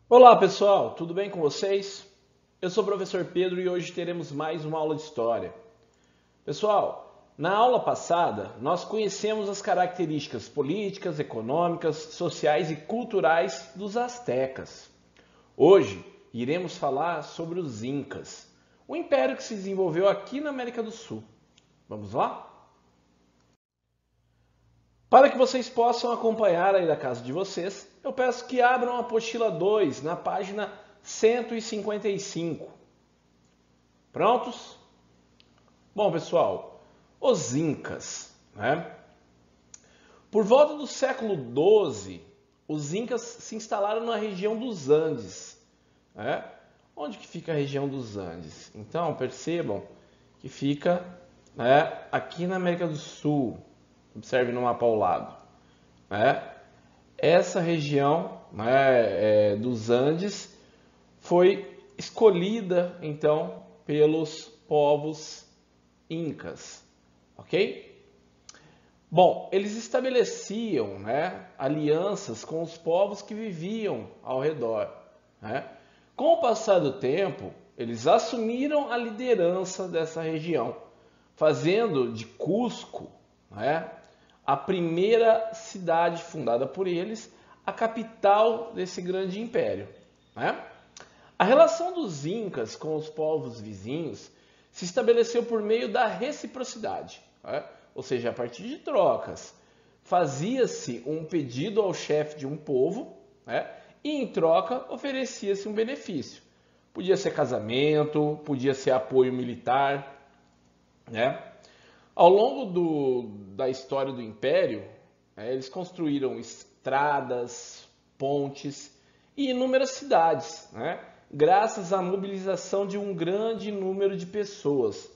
Olá pessoal, tudo bem com vocês? Eu sou o professor Pedro e hoje teremos mais uma aula de história. Pessoal, na aula passada nós conhecemos as características políticas, econômicas, sociais e culturais dos astecas. Hoje iremos falar sobre os Incas, um império que se desenvolveu aqui na América do Sul. Vamos lá? Para que vocês possam acompanhar aí da casa de vocês, eu peço que abram a apostila 2 na página 155. Prontos? Bom, pessoal, os Incas, né? Por volta do século XII, os Incas se instalaram na região dos Andes, né? Onde que fica a região dos Andes? Então, percebam que fica, né, aqui na América do Sul. Observe no mapa ao lado, né? Essa região, né, dos Andes foi escolhida então pelos povos incas, ok? Bom, eles estabeleciam, né, alianças com os povos que viviam ao redor, né? Com o passar do tempo, eles assumiram a liderança dessa região, fazendo de Cusco, né, a primeira cidade fundada por eles, a capital desse grande império, né? A relação dos incas com os povos vizinhos se estabeleceu por meio da reciprocidade, né? Ou seja, a partir de trocas. Fazia-se um pedido ao chefe de um povo, né? E em troca oferecia-se um benefício. Podia ser casamento, podia ser apoio militar, né? Ao longo da história do Império, eles construíram estradas, pontes e inúmeras cidades, né? Graças à mobilização de um grande número de pessoas.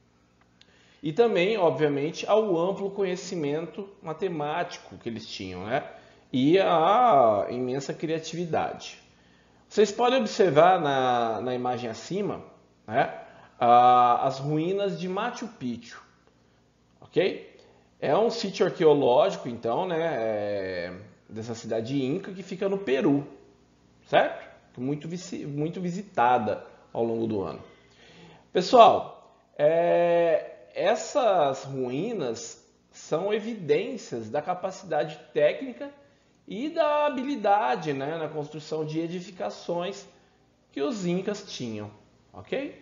E também, obviamente, ao amplo conhecimento matemático que eles tinham, né? E a imensa criatividade. Vocês podem observar na imagem acima, né, as ruínas de Machu Picchu, ok? É um sítio arqueológico, então, né, dessa cidade inca que fica no Peru, certo? Muito visitada ao longo do ano. Pessoal, essas ruínas são evidências da capacidade técnica e da habilidade, né, na construção de edificações que os incas tinham, ok?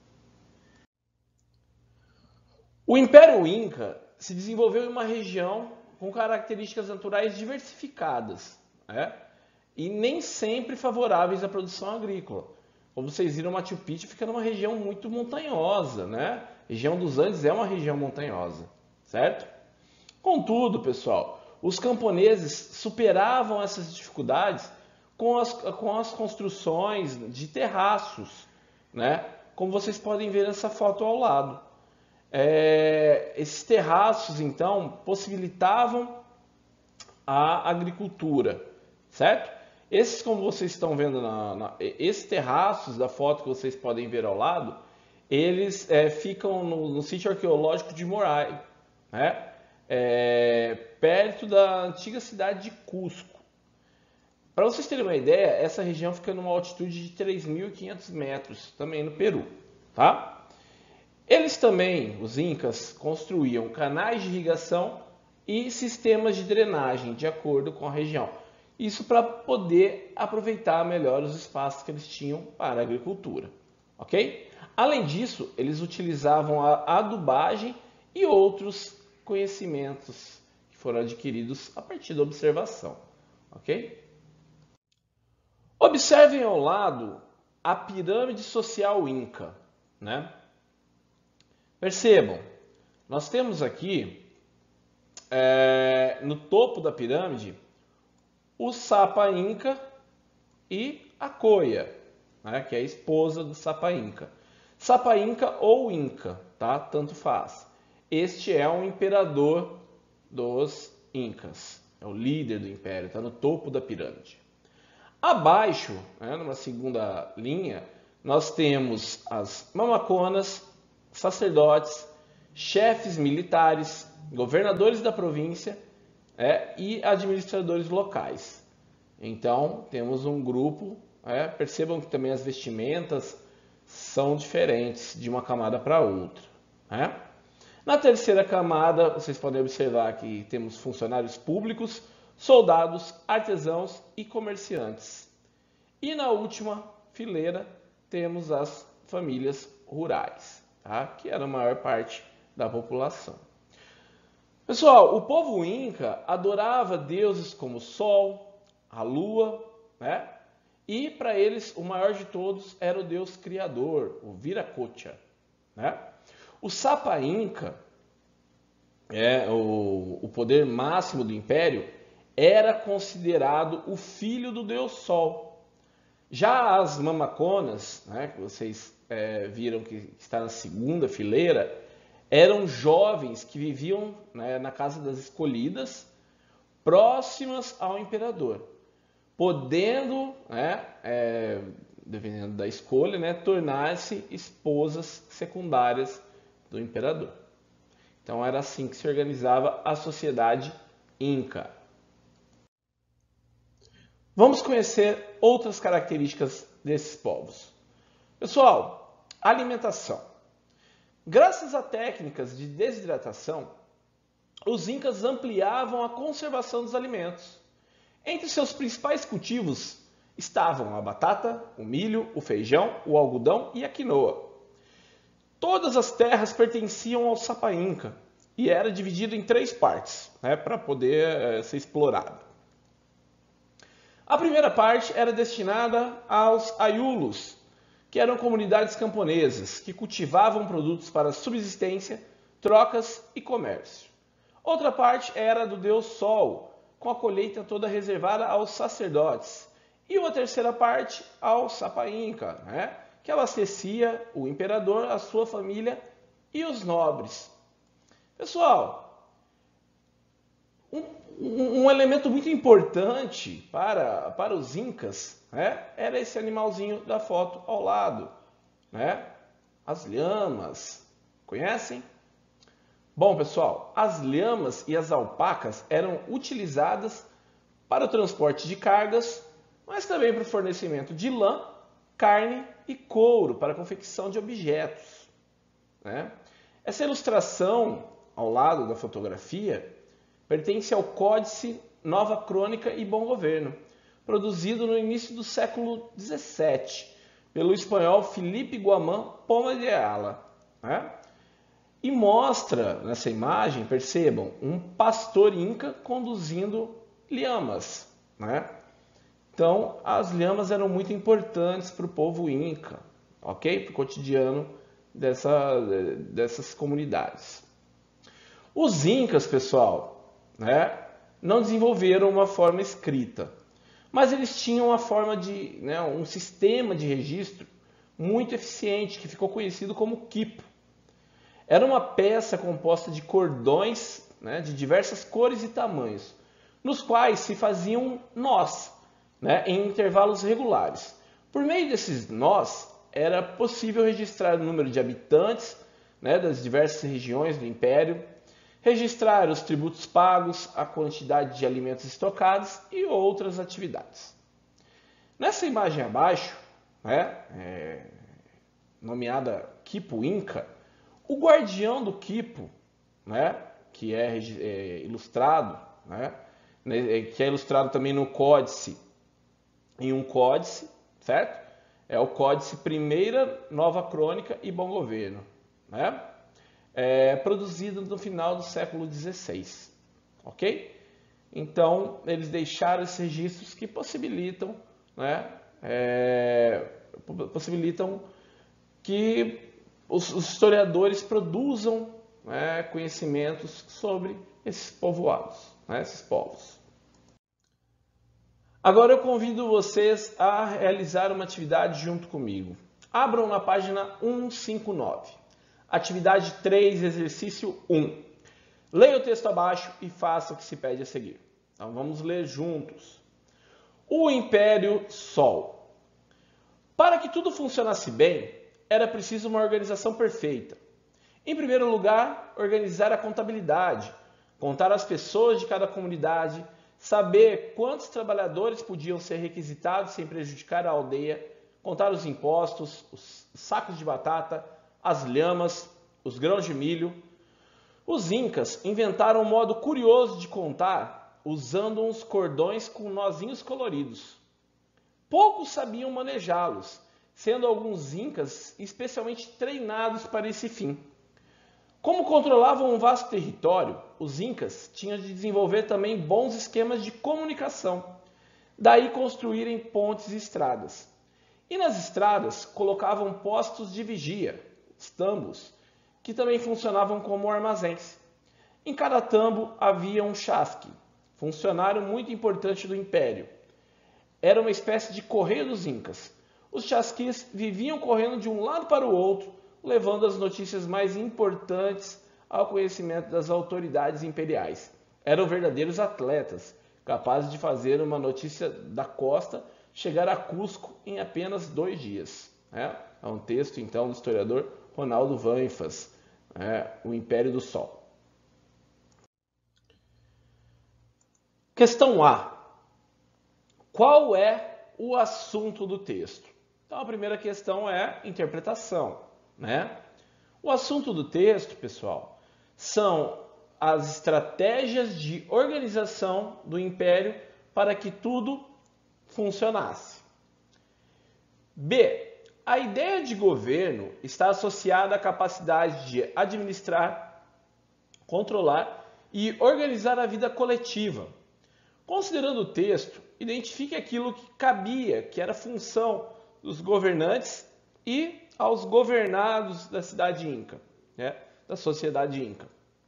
O Império Inca se desenvolveu em uma região com características naturais diversificadas, né? E nem sempre favoráveis à produção agrícola. Como vocês viram, Machu Picchu fica numa região muito montanhosa, né? A região dos Andes é uma região montanhosa, certo? Contudo, pessoal, os camponeses superavam essas dificuldades com as construções de terraços, né? Como vocês podem ver nessa foto ao lado. Esses terraços, então, possibilitavam a agricultura, certo? Esses, como vocês estão vendo, esses terraços da foto que vocês podem ver ao lado, eles ficam no sítio arqueológico de Morai, né? Perto da antiga cidade de Cusco. Para vocês terem uma ideia, essa região fica numa altitude de 3.500 metros, também no Peru, tá? Eles também, os incas, construíam canais de irrigação e sistemas de drenagem de acordo com a região. Isso para poder aproveitar melhor os espaços que eles tinham para a agricultura, ok? Além disso, eles utilizavam a adubagem e outros conhecimentos que foram adquiridos a partir da observação, ok? Observem ao lado a pirâmide social inca, né? Percebam, nós temos aqui no topo da pirâmide o Sapa Inca e a Coia, né, que é a esposa do Sapa Inca. Sapa Inca ou Inca, tá? Tanto faz. Este é um imperador dos Incas, é o líder do império, está no topo da pirâmide. Abaixo, né, numa segunda linha, nós temos as mamaconas, sacerdotes, chefes militares, governadores da província e administradores locais. Então, temos um grupo percebam que também as vestimentas são diferentes de uma camada para outra. Né? Na terceira camada, vocês podem observar que temos funcionários públicos, soldados, artesãos e comerciantes. E na última fileira temos as famílias rurais, tá? Que era a maior parte da população. Pessoal, o povo inca adorava deuses como o sol, a lua, né? E para eles o maior de todos era o deus criador, o Viracocha, né? O Sapa Inca, o poder máximo do império, era considerado o filho do deus Sol. Já as mamaconas, né, que vocês viram que está na segunda fileira, eram jovens que viviam, né, na casa das escolhidas, próximas ao imperador, podendo, dependendo da escolha, né, tornar-se esposas secundárias do imperador. Então era assim que se organizava a sociedade inca. Vamos conhecer outras características desses povos. Pessoal, alimentação. Graças a técnicas de desidratação, os incas ampliavam a conservação dos alimentos. Entre seus principais cultivos estavam a batata, o milho, o feijão, o algodão e a quinoa. Todas as terras pertenciam ao Sapa Inca e era dividido em 3 partes, né, para poder ser explorado. A primeira parte era destinada aos aiulos, que eram comunidades camponesas que cultivavam produtos para subsistência, trocas e comércio. Outra parte era do deus Sol, com a colheita toda reservada aos sacerdotes. E uma terceira parte ao Sapa Inca, né, que abastecia o imperador, a sua família e os nobres. Pessoal, um elemento muito importante para os incas, né, era esse animalzinho da foto ao lado, né, as lhamas. Conhecem? Bom, pessoal, as lhamas e as alpacas eram utilizadas para o transporte de cargas, mas também para o fornecimento de lã, carne e couro para a confecção de objetos, né? Essa ilustração ao lado da fotografia pertence ao Códice Nova Crônica e Bom Governo, produzido no início do século XVII pelo espanhol Felipe Guamán Poma de Ayala, né? E mostra nessa imagem, percebam, um pastor inca conduzindo lhamas, né? Então, as lhamas eram muito importantes para o povo inca, ok? Para o cotidiano dessas comunidades. Os incas, pessoal, né, não desenvolveram uma forma escrita, mas eles tinham uma forma de, né, um sistema de registro muito eficiente que ficou conhecido como quipo. Era uma peça composta de cordões, né, de diversas cores e tamanhos, nos quais se faziam nós, né, em intervalos regulares. Por meio desses nós, era possível registrar o número de habitantes, né, das diversas regiões do império, registrar os tributos pagos, a quantidade de alimentos estocados e outras atividades. Nessa imagem abaixo, né, nomeada Quipo Inca, o guardião do quipo, né, que é ilustrado, né, que é ilustrado também no códice, em um códice, certo? É o Códice Primeira Nova Crônica e Bom Governo, né? Produzido no final do século XVI, ok? Então, eles deixaram esses registros que possibilitam, né, possibilitam que os historiadores produzam, né, conhecimentos sobre esses povoados, né, esses povos. Agora eu convido vocês a realizar uma atividade junto comigo. Abram na página 159. Atividade 3, exercício 1. Leia o texto abaixo e faça o que se pede a seguir. Então vamos ler juntos. O Império Sol. Para que tudo funcionasse bem, era preciso uma organização perfeita. Em primeiro lugar, organizar a contabilidade, contar as pessoas de cada comunidade, saber quantos trabalhadores podiam ser requisitados sem prejudicar a aldeia, contar os impostos, os sacos de batata, as lhamas, os grãos de milho. Os incas inventaram um modo curioso de contar usando uns cordões com nozinhos coloridos. Poucos sabiam manejá-los, sendo alguns incas especialmente treinados para esse fim. Como controlavam um vasto território, os incas tinham de desenvolver também bons esquemas de comunicação, daí construírem pontes e estradas. E nas estradas colocavam postos de vigia, os tambos, que também funcionavam como armazéns. Em cada tambo havia um chasque, funcionário muito importante do império. Era uma espécie de correio dos incas. Os chasquis viviam correndo de um lado para o outro, levando as notícias mais importantes ao conhecimento das autoridades imperiais. Eram verdadeiros atletas, capazes de fazer uma notícia da costa chegar a Cusco em apenas 2 dias. É um texto, então, do historiador Ronaldo Vanfas, O Império do Sol. Questão A. Qual é o assunto do texto? Então, a primeira questão é interpretação, né? O assunto do texto, pessoal, são as estratégias de organização do império para que tudo funcionasse. B. A ideia de governo está associada à capacidade de administrar, controlar e organizar a vida coletiva. Considerando o texto, identifique aquilo que cabia, que era função dos governantes e aos governados da cidade inca, da sociedade inca.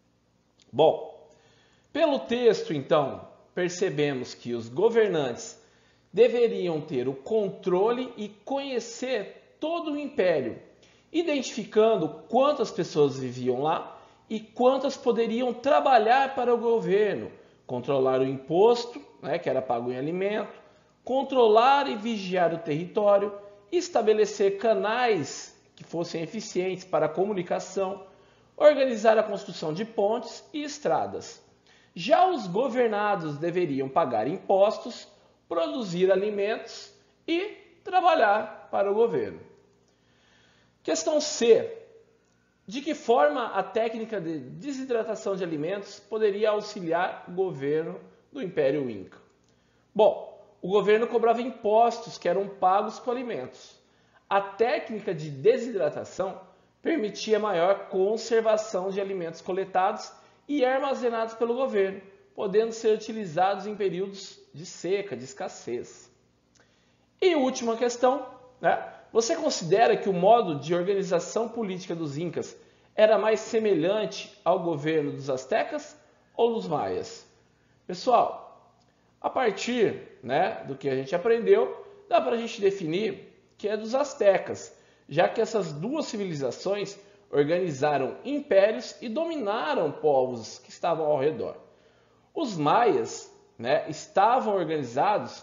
Bom, pelo texto, então, percebemos que os governantes deveriam ter o controle e conhecer todo o império, identificando quantas pessoas viviam lá e quantas poderiam trabalhar para o governo, controlar o imposto, que era pago em alimento, controlar e vigiar o território, estabelecer canais que fossem eficientes para a comunicação, organizar a construção de pontes e estradas. Já os governados deveriam pagar impostos, produzir alimentos e trabalhar para o governo. Questão C. De que forma a técnica de desidratação de alimentos poderia auxiliar o governo do Império Inca? Bom, o governo cobrava impostos que eram pagos com alimentos. A técnica de desidratação permitia maior conservação de alimentos coletados e armazenados pelo governo, podendo ser utilizados em períodos de seca, de escassez. E última questão, você considera que o modo de organização política dos incas era mais semelhante ao governo dos astecas ou dos maias? Pessoal, a partir do que a gente aprendeu, dá para a gente definir que é dos astecas, já que essas duas civilizações organizaram impérios e dominaram povos que estavam ao redor. Os maias estavam organizados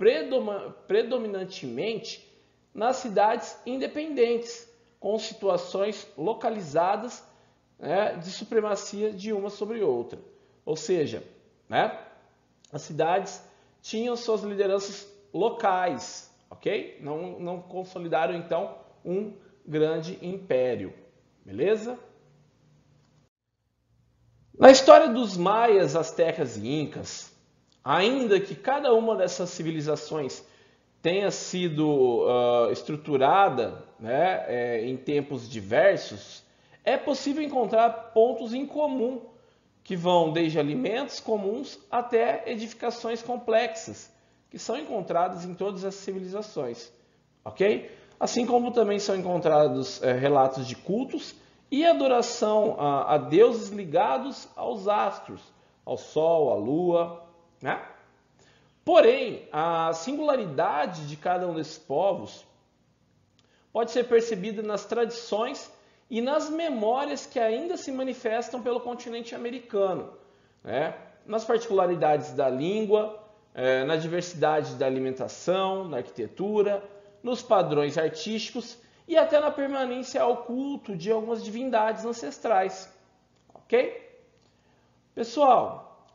predominantemente nas cidades independentes, com situações localizadas de supremacia de uma sobre outra. Ou seja, as cidades tinham suas lideranças locais, ok? Não consolidaram, então, um grande império, beleza? Na história dos maias, astecas e incas, ainda que cada uma dessas civilizações tenha sido estruturada em tempos diversos, é possível encontrar pontos em comum, que vão desde alimentos comuns até edificações complexas, que são encontradas em todas as civilizações, ok? Assim como também são encontrados relatos de cultos e adoração a deuses ligados aos astros, ao sol, à lua, Porém, a singularidade de cada um desses povos pode ser percebida nas tradições e nas memórias que ainda se manifestam pelo continente americano, nas particularidades da língua, na diversidade da alimentação, na arquitetura, nos padrões artísticos e até na permanência ao culto de algumas divindades ancestrais. Ok? Pessoal,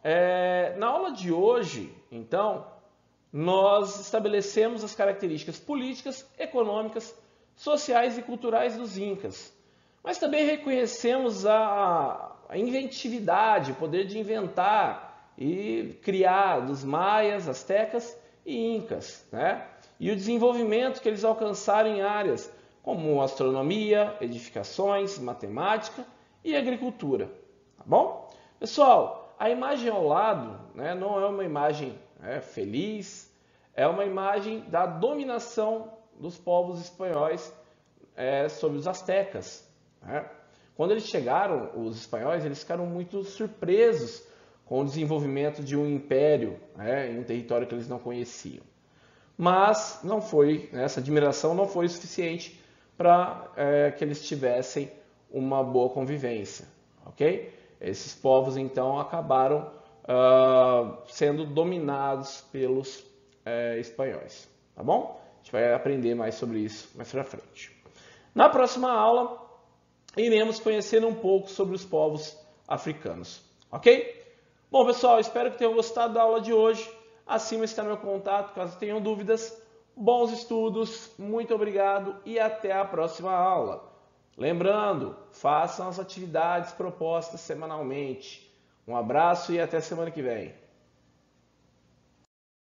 Na aula de hoje, então, nós estabelecemos as características políticas, econômicas, sociais e culturais dos Incas. Mas também reconhecemos a inventividade, o poder de inventar e criar dos maias, astecas e incas, né? E o desenvolvimento que eles alcançaram em áreas como astronomia, edificações, matemática e agricultura. Tá bom? Pessoal, a imagem ao lado, né, não é uma imagem feliz, é uma imagem da dominação dos povos espanhóis sobre os astecas. Né? Quando eles chegaram, os espanhóis, eles ficaram muito surpresos com o desenvolvimento de um império em um território que eles não conheciam. Mas não foi, essa admiração não foi suficiente para que eles tivessem uma boa convivência, ok? Esses povos então acabaram sendo dominados pelos espanhóis, tá bom? A gente vai aprender mais sobre isso mais pra frente. Na próxima aula, iremos conhecer um pouco sobre os povos africanos, ok? Bom, pessoal, espero que tenham gostado da aula de hoje. Acima está meu contato, caso tenham dúvidas. Bons estudos, muito obrigado e até a próxima aula. Lembrando, façam as atividades propostas semanalmente. Um abraço e até semana que vem.